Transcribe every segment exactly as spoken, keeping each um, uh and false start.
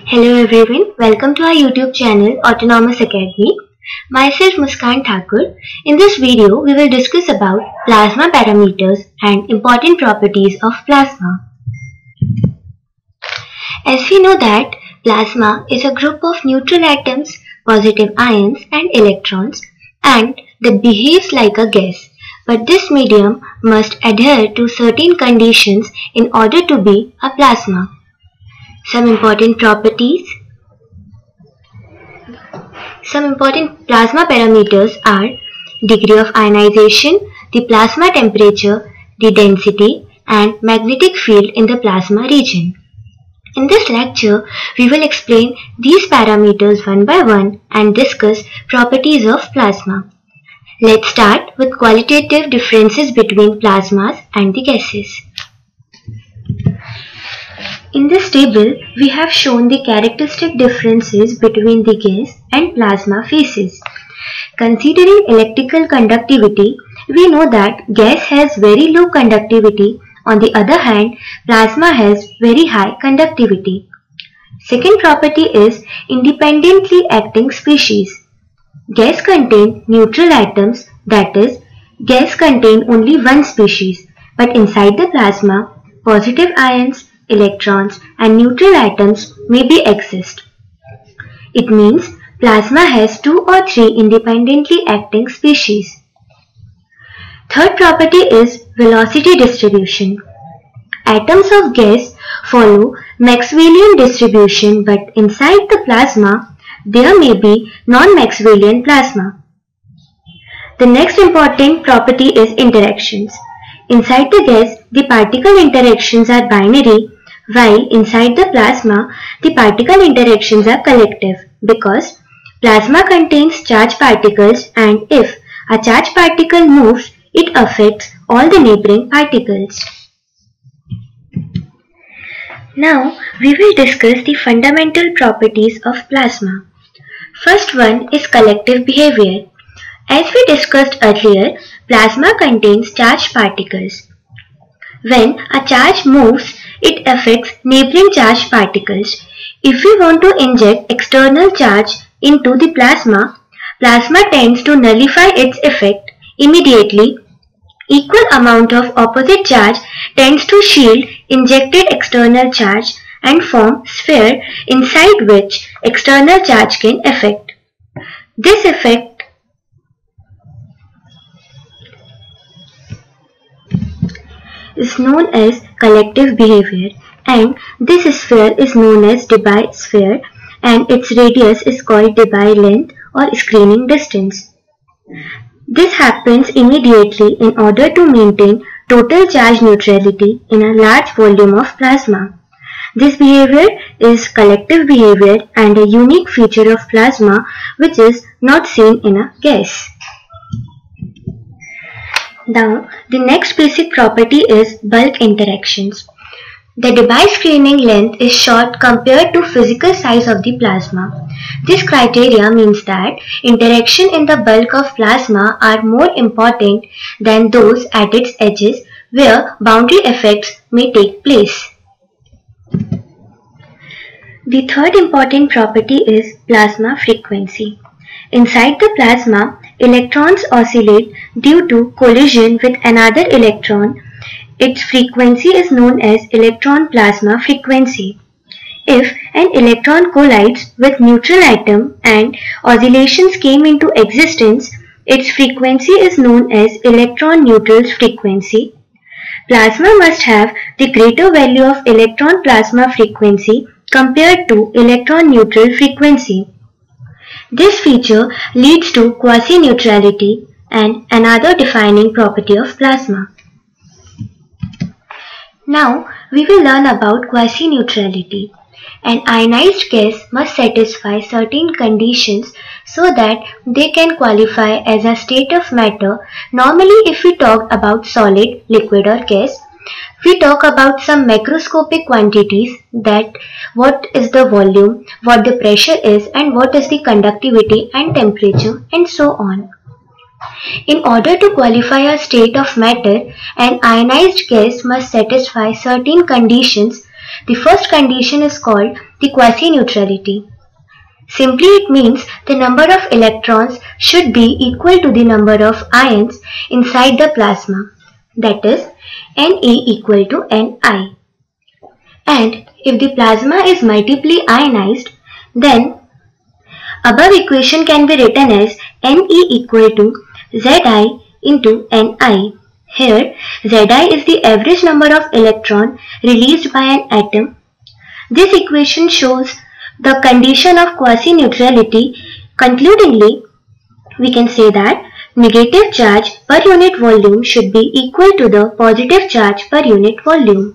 Hello everyone, welcome to our YouTube channel Autonomous Academy. Myself Muskan Thakur. In this video, we will discuss about plasma parameters and important properties of plasma. As we know that plasma is a group of neutral atoms, positive ions and electrons, and that behaves like a gas. But this medium must adhere to certain conditions in order to be a plasma. Some important properties. Some important plasma parameters are degree of ionization, the plasma temperature, the density, and magnetic field in the plasma region. In this lecture, we will explain these parameters one by one and discuss properties of plasma. Let's start with qualitative differences between plasmas and the gases. In this table, we have shown the characteristic differences between the gas and plasma phases. Considering electrical conductivity, we know that gas has very low conductivity. On the other hand, plasma has very high conductivity. Second property is independently acting species. Gas contain neutral atoms, that is, gas contain only one species, but inside the plasma, positive ions, electrons and neutral atoms may be exist. It means plasma has two or three independently acting species. Third property is velocity distribution. Atoms of gas follow Maxwellian distribution, but inside the plasma there may be non-Maxwellian plasma. The next important property is interactions. Inside the gas, the particle interactions are binary, while inside the plasma, the particle interactions are collective, because plasma contains charged particles and if a charged particle moves, it affects all the neighboring particles. Now, we will discuss the fundamental properties of plasma. First one is collective behavior. As we discussed earlier, plasma contains charged particles. When a charge moves, it affects neighboring charged particles. If we want to inject external charge into the plasma, plasma tends to nullify its effect immediately. Equal amount of opposite charge tends to shield injected external charge and form sphere inside which external charge can affect. This effect is known as collective behavior, and this sphere is known as Debye sphere and its radius is called Debye length or screening distance. This happens immediately in order to maintain total charge neutrality in a large volume of plasma. This behavior is collective behavior and a unique feature of plasma which is not seen in a gas. Now, the next basic property is bulk interactions. The Debye screening length is short compared to physical size of the plasma. This criteria means that interaction in the bulk of plasma are more important than those at its edges where boundary effects may take place. The third important property is plasma frequency. Inside the plasma, electrons oscillate due to collision with another electron. Its frequency is known as electron plasma frequency. If an electron collides with neutral atom and oscillations came into existence, its frequency is known as electron neutral frequency. Plasma must have the greater value of electron plasma frequency compared to electron neutral frequency. This feature leads to quasi-neutrality and another defining property of plasma. Now, we will learn about quasi-neutrality. An ionized gas must satisfy certain conditions so that they can qualify as a state of matter. Normally, if we talk about solid, liquid or gas, we talk about some macroscopic quantities, that what is the volume, what the pressure is and what is the conductivity and temperature and so on. In order to qualify a state of matter, an ionized gas must satisfy certain conditions The first condition is called the quasi-neutrality. Simply it means the number of electrons should be equal to the number of ions inside the plasma, that is Ne equal to Ni. And if the plasma is multiply ionized, then above equation can be written as Ne equal to Zi into Ni. Here Zi is the average number of electron released by an atom. This equation shows the condition of quasi-neutrality. Concludingly, we can say that negative charge per unit volume should be equal to the positive charge per unit volume.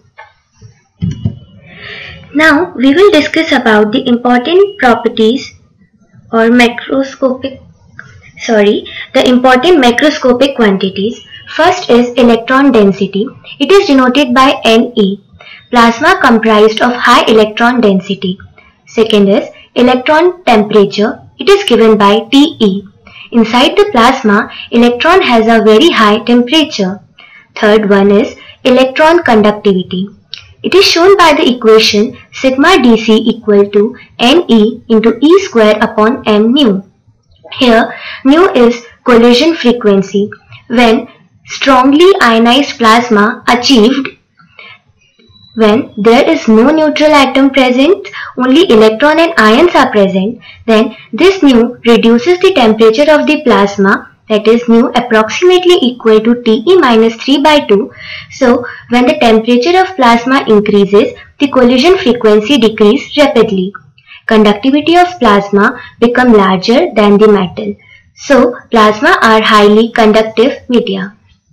Now we will discuss about the important properties or macroscopic, sorry, the important macroscopic quantities. First is electron density. It is denoted by Ne, plasma comprised of high electron density. Second is electron temperature. It is given by Te. Inside the plasma, electron has a very high temperature. Third one is electron conductivity. It is shown by the equation sigma dc equal to Ne into E square upon m mu. Here, mu is collision frequency. When strongly ionized plasma achieved when there is no neutral atom present, only electron and ions are present, then this mu reduces the temperature of the plasma, that is mu approximately equal to Te minus three by two. So when the temperature of plasma increases, the collision frequency decreases rapidly. Conductivity of plasma become larger than the metal. So plasma are highly conductive media.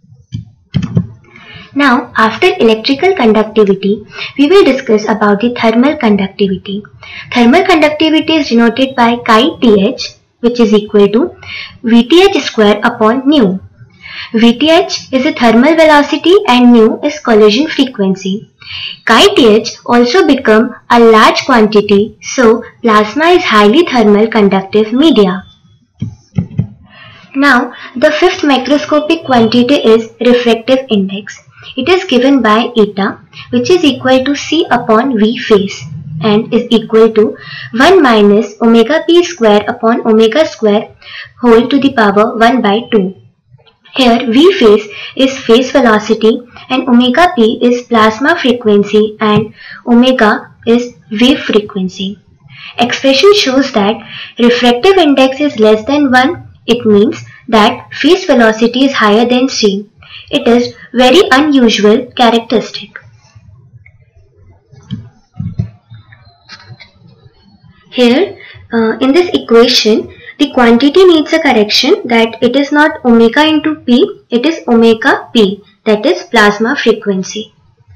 Now, after electrical conductivity, we will discuss about the thermal conductivity. Thermal conductivity is denoted by chi Th, which is equal to Vth square upon nu. Vth is the thermal velocity and nu is collision frequency. Chi Th also become a large quantity, so plasma is highly thermal conductive media. Now, the fifth macroscopic quantity is refractive index. It is given by eta, which is equal to C upon V phase and is equal to one minus omega p square upon omega square whole to the power one by two. Here V phase is phase velocity and omega p is plasma frequency and omega is wave frequency. Expression shows that refractive index is less than one. It means that phase velocity is higher than c. It is very unusual characteristic. Here uh, in this equation, the quantity needs a correction that it is not omega into p, it is omega p, that is plasma frequency.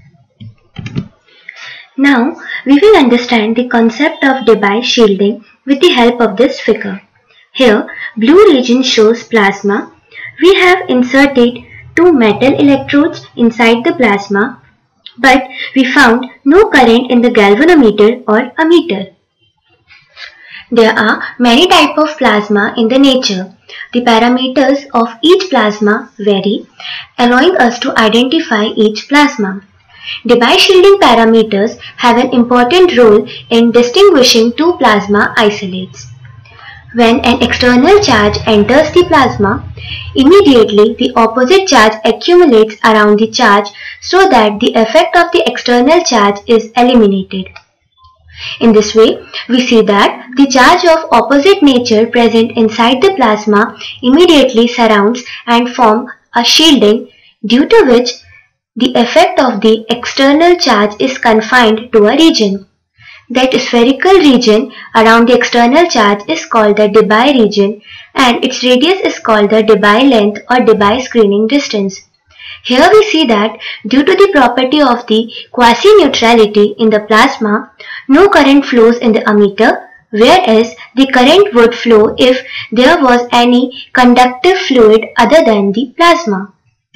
Now we will understand the concept of Debye shielding with the help of this figure. Here blue region shows plasma. We have inserted two metal electrodes inside the plasma, but we found no current in the galvanometer or ammeter. There are many types of plasma in the nature. The parameters of each plasma vary, allowing us to identify each plasma. Debye shielding parameters have an important role in distinguishing two plasma isolates. When an external charge enters the plasma, immediately the opposite charge accumulates around the charge so that the effect of the external charge is eliminated. In this way, we see that the charge of opposite nature present inside the plasma immediately surrounds and form a shielding, due to which the effect of the external charge is confined to a region. That spherical region around the external charge is called the Debye region and its radius is called the Debye length or Debye screening distance. Here we see that due to the property of the quasi-neutrality in the plasma, no current flows in the ammeter, whereas the current would flow if there was any conductive fluid other than the plasma.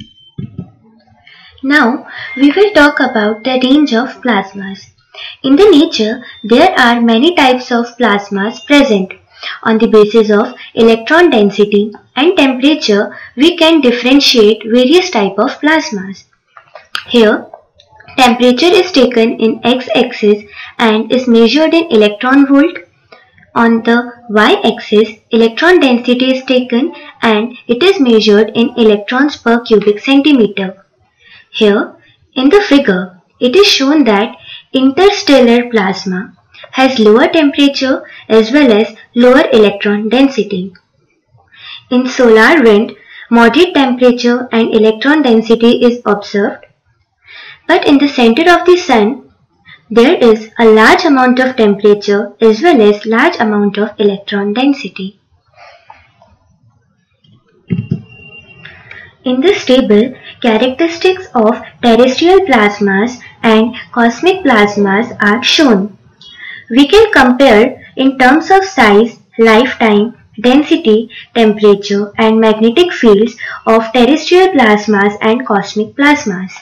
Now we will talk about the range of plasmas. In the nature, there are many types of plasmas present. On the basis of electron density and temperature, we can differentiate various types of plasmas. Here, Temperature is taken in x-axis and is measured in electron volt. On the y-axis, electron density is taken and it is measured in electrons per cubic centimeter. Here, in the figure, it is shown that interstellar plasma has lower temperature as well as lower electron density. In solar wind, moderate temperature and electron density is observed, but in the center of the sun, there is a large amount of temperature as well as large amount of electron density. In this table, characteristics of terrestrial plasmas and cosmic plasmas are shown. We can compare in terms of size, lifetime, density, temperature and magnetic fields of terrestrial plasmas and cosmic plasmas.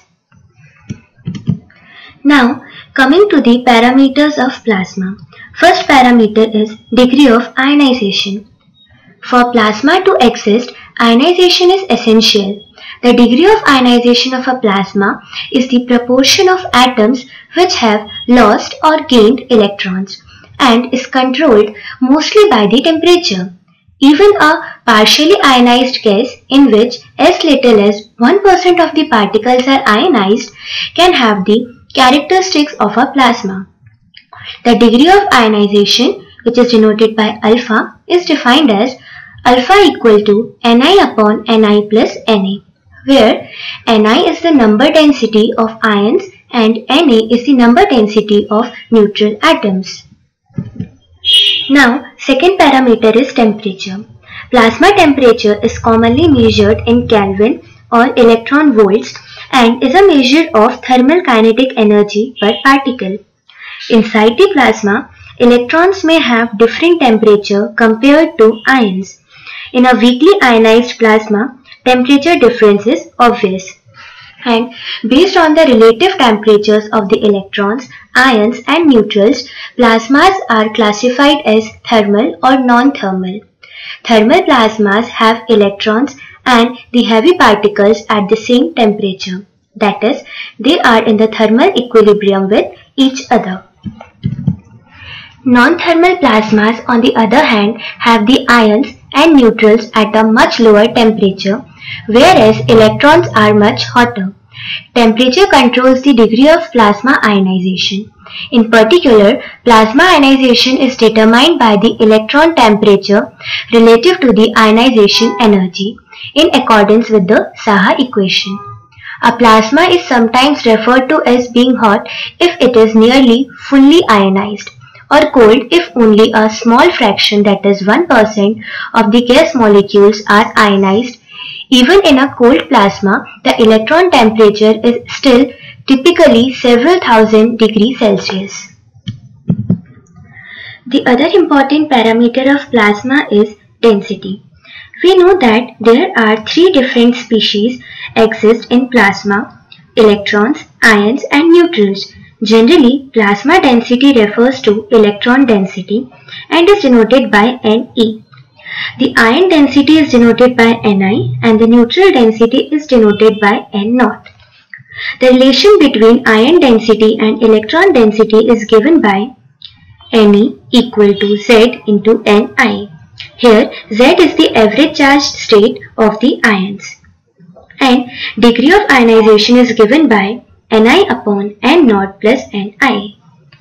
Now, coming to the parameters of plasma. First parameter is degree of ionization. For plasma to exist, ionization is essential. The degree of ionization of a plasma is the proportion of atoms which have lost or gained electrons and is controlled mostly by the temperature. Even a partially ionized gas in which as little as one percent of the particles are ionized can have the characteristics of a plasma. The degree of ionization, which is denoted by alpha, is defined as alpha equal to Ni upon Ni plus Na, where Ni is the number density of ions and Na is the number density of neutral atoms. Now, second parameter is temperature. Plasma temperature is commonly measured in Kelvin or electron volts and is a measure of thermal kinetic energy per particle. Inside the plasma, electrons may have different temperature compared to ions. In a weakly ionized plasma, temperature difference is obvious. And based on the relative temperatures of the electrons, ions and neutrals, plasmas are classified as thermal or non-thermal. Thermal plasmas have electrons and the heavy particles at the same temperature. That is, they are in the thermal equilibrium with each other. Non-thermal plasmas, on the other hand, have the ions and neutrals at a much lower temperature, whereas electrons are much hotter. Temperature controls the degree of plasma ionization. In particular, plasma ionization is determined by the electron temperature relative to the ionization energy in accordance with the Saha equation. A plasma is sometimes referred to as being hot if it is nearly fully ionized, or cold if only a small fraction, that is one percent of the gas molecules are ionized. Even in a cold plasma, the electron temperature is still typically several thousand degrees Celsius. The other important parameter of plasma is density. We know that there are three different species exist in plasma: electrons, ions and neutrals. Generally, plasma density refers to electron density and is denoted by Ne. The ion density is denoted by Ni and the neutral density is denoted by N naught. The relation between ion density and electron density is given by Ne equal to Z into Ni. Here, Z is the average charged state of the ions. And degree of ionization is given by Ni upon N naught plus Ni.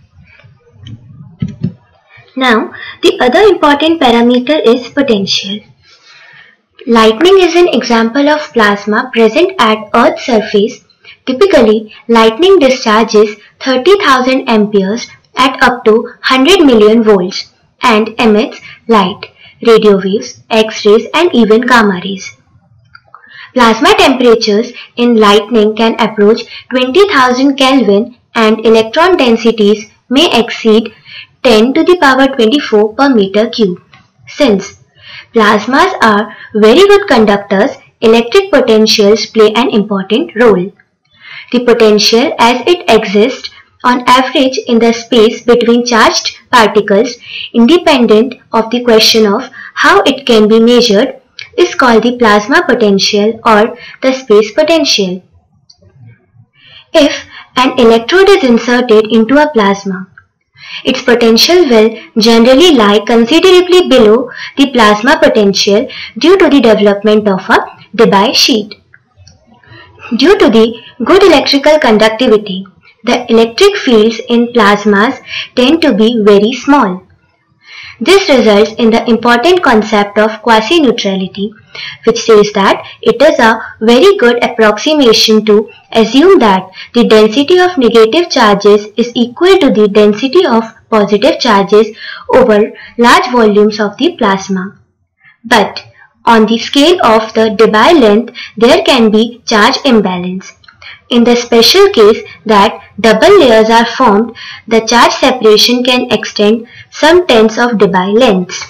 Now, the other important parameter is potential. Lightning is an example of plasma present at Earth's surface. Typically, lightning discharges thirty thousand amperes at up to one hundred million volts and emits light, radio waves, X-rays and even gamma rays. Plasma temperatures in lightning can approach twenty thousand Kelvin and electron densities may exceed ten to the power twenty-four per meter cube. Since plasmas are very good conductors, electric potentials play an important role. The potential as it exists on average in the space between charged particles, independent of the question of how it can be measured, is called the plasma potential or the space potential. If an electrode is inserted into a plasma. Its potential will generally lie considerably below the plasma potential due to the development of a Debye sheet. Due to the good electrical conductivity, the electric fields in plasmas tend to be very small. This results in the important concept of quasi-neutrality, which says that it is a very good approximation to assume that the density of negative charges is equal to the density of positive charges over large volumes of the plasma. But on the scale of the Debye length, there can be charge imbalance. In the special case that double layers are formed, the charge separation can extend some tens of Debye lengths.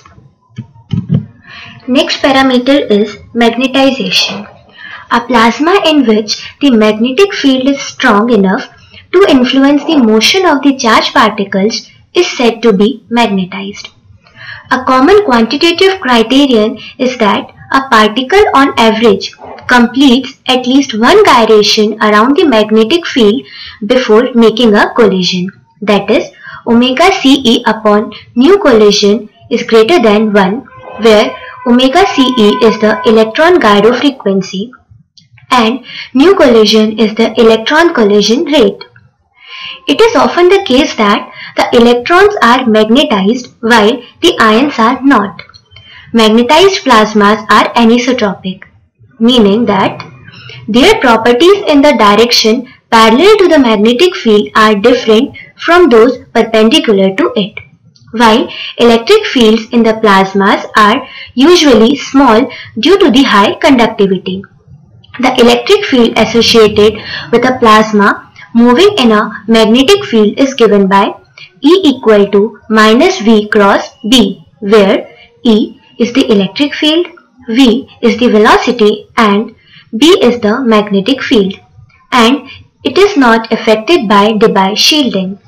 Next parameter is magnetization. A plasma in which the magnetic field is strong enough to influence the motion of the charged particles is said to be magnetized. A common quantitative criterion is that a particle on average completes at least one gyration around the magnetic field before making a collision. That is, omega Ce upon nu collision is greater than one, where omega Ce is the electron gyro frequency and nu collision is the electron collision rate. It is often the case that the electrons are magnetized while the ions are not. Magnetized plasmas are anisotropic, meaning that their properties in the direction parallel to the magnetic field are different from those perpendicular to it. While electric fields in the plasmas are usually small due to the high conductivity. The electric field associated with a plasma moving in a magnetic field is given by E equal to minus V cross B, where E is the electric field, V is the velocity and B is the magnetic field, and it is not affected by Debye shielding.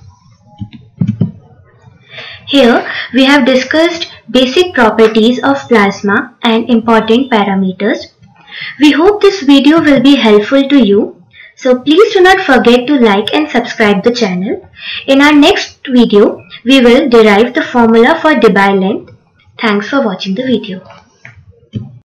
Here we have discussed basic properties of plasma and important parameters. We hope this video will be helpful to you. So please do not forget to like and subscribe the channel. In our next video, we will derive the formula for Debye length. Thanks for watching the video.